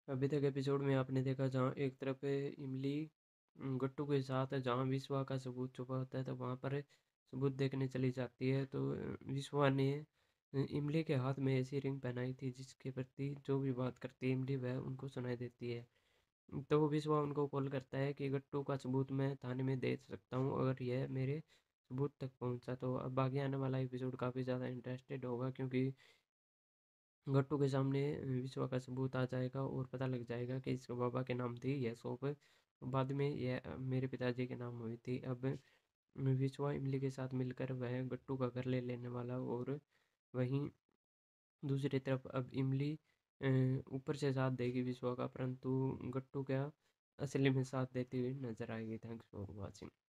अभी तक एपिसोड में आपने देखा जहाँ एक तरफ इमली गट्टू के साथ जहाँ विश्वा का सबूत छुपा होता है तो वहाँ पर सबूत देखने चली जाती है। तो विश्वा ने इमली के हाथ में ऐसी रिंग पहनाई थी जिसके प्रति जो भी बात करती है इमली वह उनको सुनाई देती है। तो वो विश्वा उनको कॉल करता है कि गट्टू का सबूत मैं थाने में दे सकता हूँ अगर यह मेरे सबूत तक पहुँचा। तो अब आगे आने वाला एपिसोड काफ़ी ज़्यादा इंटरेस्टेड होगा क्योंकि गट्टू के सामने विश्वा का सबूत आ जाएगा और पता लग जाएगा कि इसके बाबा के नाम थी यह शॉप। बाद में यह मेरे पिताजी के नाम हुई थी। अब विश्वा इमली के साथ मिलकर वह गट्टू का घर ले लेने वाला और वहीं दूसरी तरफ अब इमली ऊपर से साथ देगी विश्वा का, परंतु गट्टू क्या असली में साथ देती हुई नजर आएगी। Thanks for watching.